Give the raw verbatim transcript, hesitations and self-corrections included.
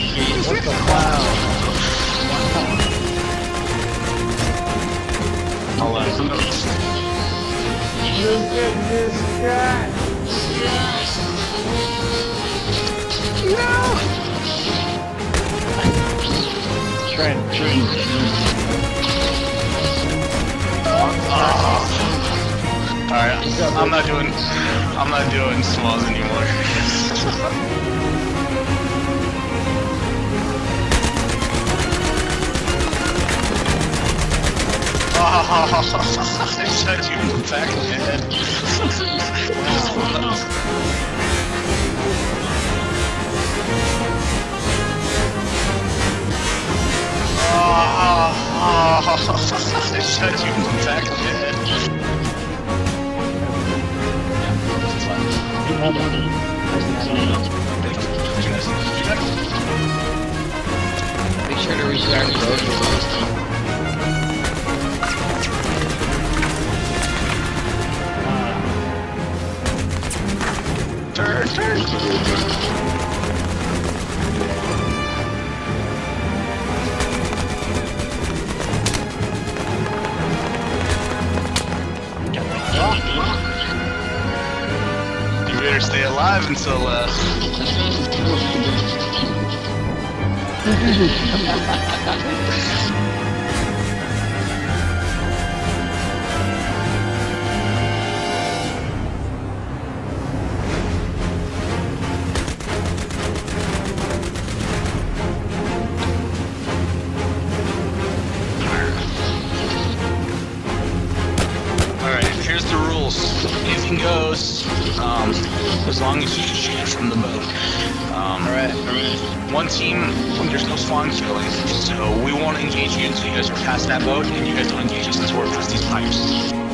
What the wow? I'll uh, Look at this guy! No! Trent, Trent. Oh. Alright, I'm not doing I'm not doing smalls anymore. Oh, I shot you in the back of the head. Oh, I shot you in the back of the head. Make sure to restart the road. Turn, turn. You better stay alive until, uh... here's the rules. Anything goes, um, as long as you shoot it from the boat. Um, Alright, alright. One team, there's no spawn killing, so we won't engage you until you guys are past that boat, and you guys don't engage us until we're past these pipes.